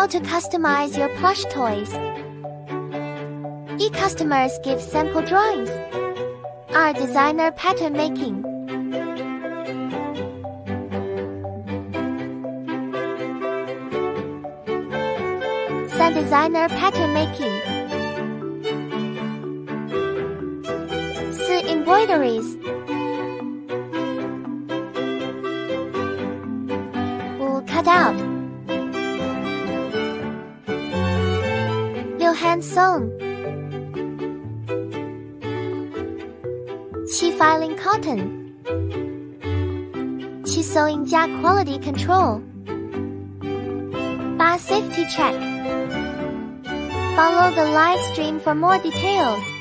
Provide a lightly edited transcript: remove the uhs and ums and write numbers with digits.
How to customize your plush toys. E-customers give sample drawings. Our designer pattern making. Sun designer pattern making. Si embroideries. Wool cutout. Hand sewn. Qi filing cotton. Qi sewing加 quality control. 8 safety check. Follow the live stream for more details.